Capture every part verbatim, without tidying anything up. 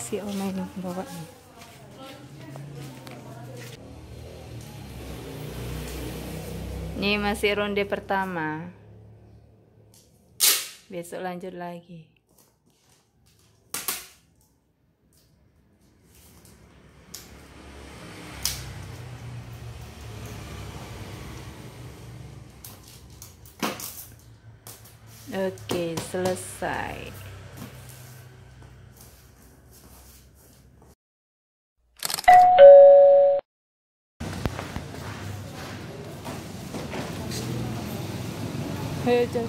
si Oma ini bawanya. Ini masih ronde pertama. Besok lanjut lagi. Oke, selesai. Ayo, Cak.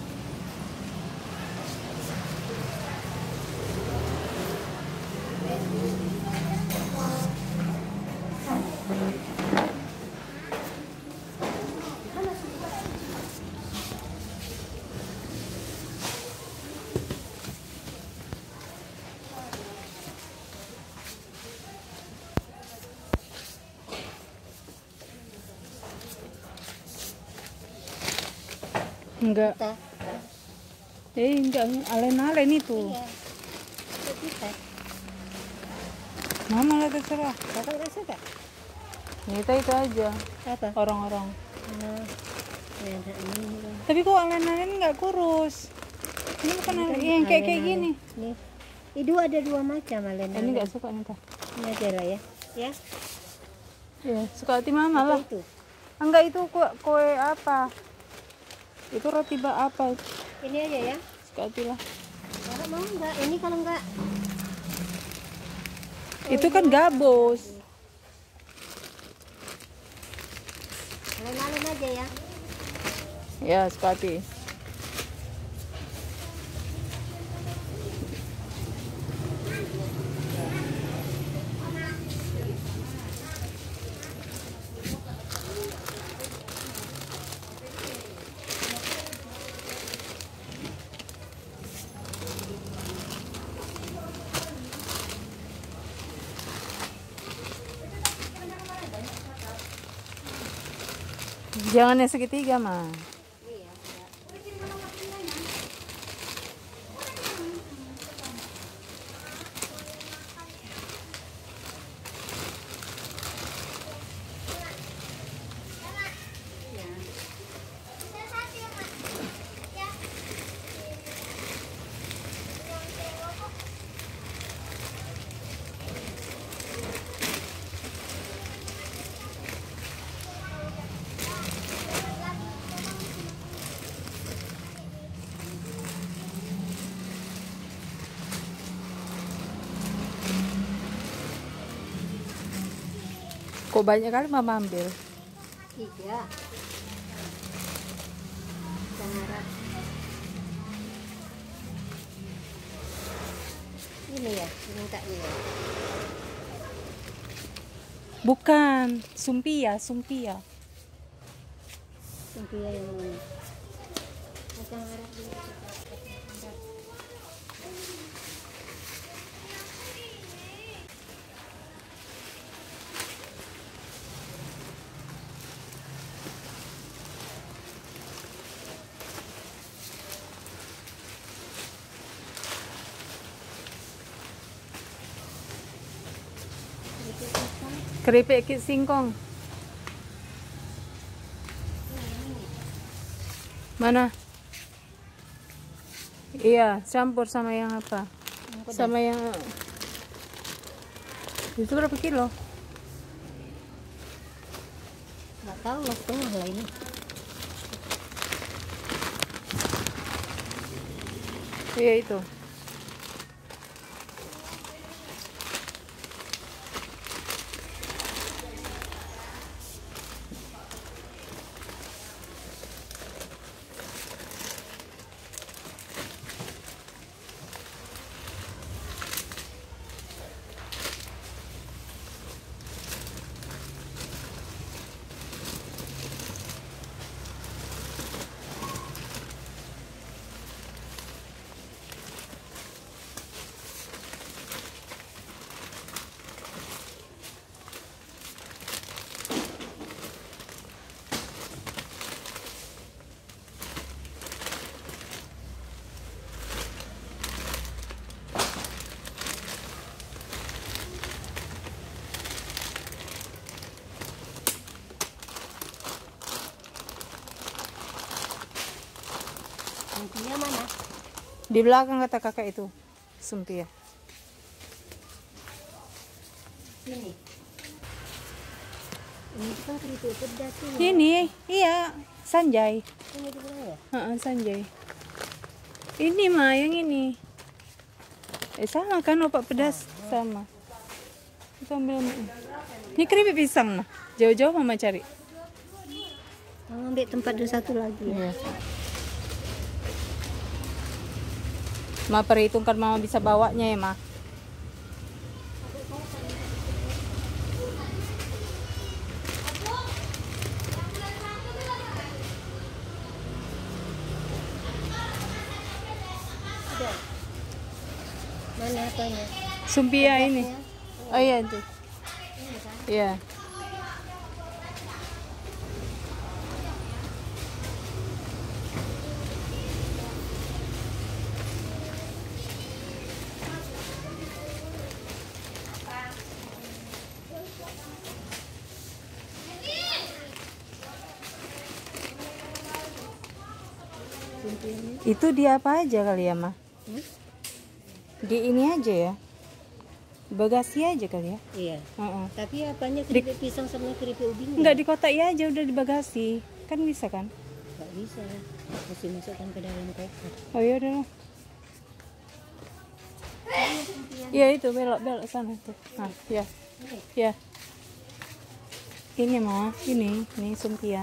Enggak. Kita. Eh, enggak, alen-alen itu. Iya. Itu kita. Mama lah terserah. Kakak rasa gak? Kita itu aja. Apa? Orang-orang. Nah, ya, ini. Tapi kok alen-alen enggak kurus? Ini bukan Ini kan alen, yang kayak kayak alen-alen. gini. Nih. Itu ada dua macam alen. Ini enggak suka nih, Kak. Ini aja lah ya. Ya. Iya, suka hati Mama lah. Apa itu? Enggak, itu kue, kue apa? Itu roti bak apa? Ini aja ya. Suka hati lah. Kakak mau enggak? Ini kalau enggak. Itu kan gabus. Alen-alen aja ya. Ya, suka hati. Jangan yang segitiga, mah. Kok banyak kali Mama ambil? Tiga. Jangan. Ini ya, mintanya ya. Bukan, sumpia, sumpia. Sumpia yang ini. Kacang merah dulu. Keripik kit singkong. Mana? Iya, campur sama yang apa? Sama yang itu berapa kilo? Nggak tahu lah, setengah lah ini. Iya itu. Di belakang kata kakak itu sumpia. Ini. Ini kan keripik pedas ini. Ini, iya, Sanjay. Ini di belakang ya? Heeh, Sanjay. Ini mah yang ini. Eh sama kan opak pedas sama. Itu ambil mah. Ini keripik pisang mah. Jauh-jauh mama cari. Mau ambil tempat dulu satu lagi ya. Iya. Ma perhitungkan mama bisa bawanya ya, Ma. Mana apanya? Sumpia ini. Oh iya tuh. Iya. Itu dia apa aja kali ya, Ma? Hmm? Di ini aja ya. Bagasi aja kali ya. Iya. Heeh. Tapi apanya keripik pisang sama keripik ubi? Enggak di kotak ya aja udah di bagasi. Kan bisa kan? Enggak bisa. Mesti masukkan ke dalam koper. Oh iya udah. Iya itu belok-belok sana tuh. Nah, ya. Ya. Ini mah, ini, ini sumpia.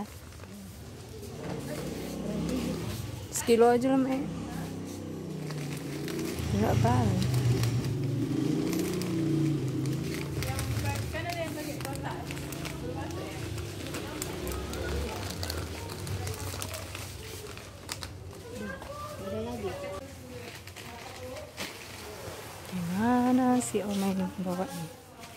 Sekilo aja lah, Mek. Enggak apa-apa. Ada lagi. Gimana si Oma ini bawanya?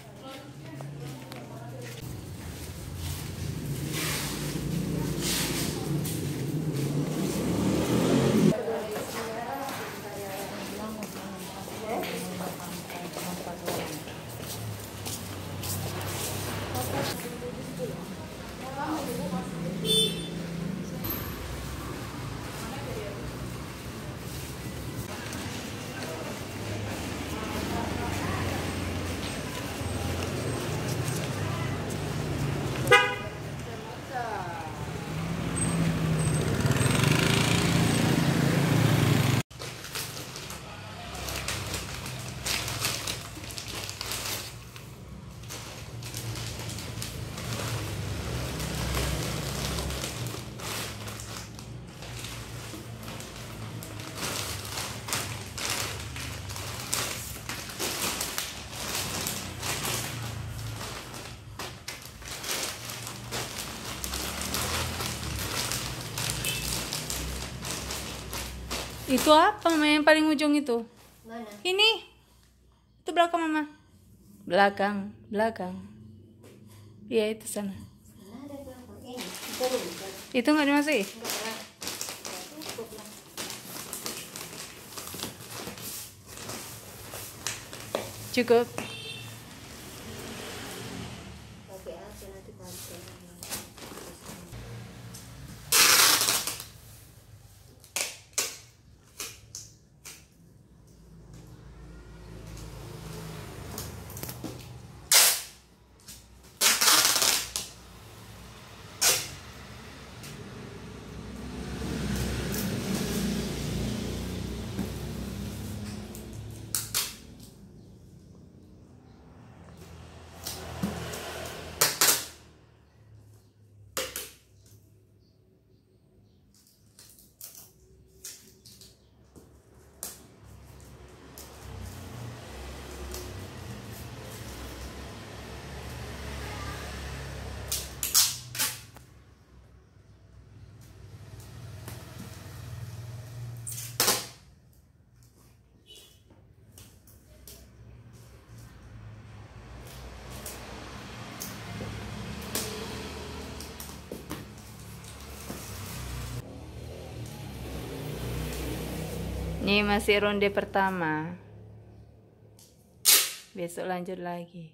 Itu apa, Mama, yang paling ujung itu? Mana? Ini. Itu belakang, Mama. Belakang, belakang. Iya, itu sana. Ada belakang. Ini. Belum. Itu nggak dimasukin? Enggak lah. Cukup lah. Cukup. Pakai aja nanti pakai. Ini masih ronde pertama. Besok lanjut lagi.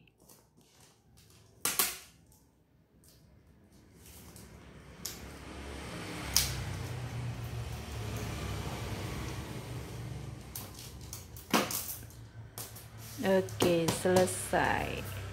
Oke, selesai.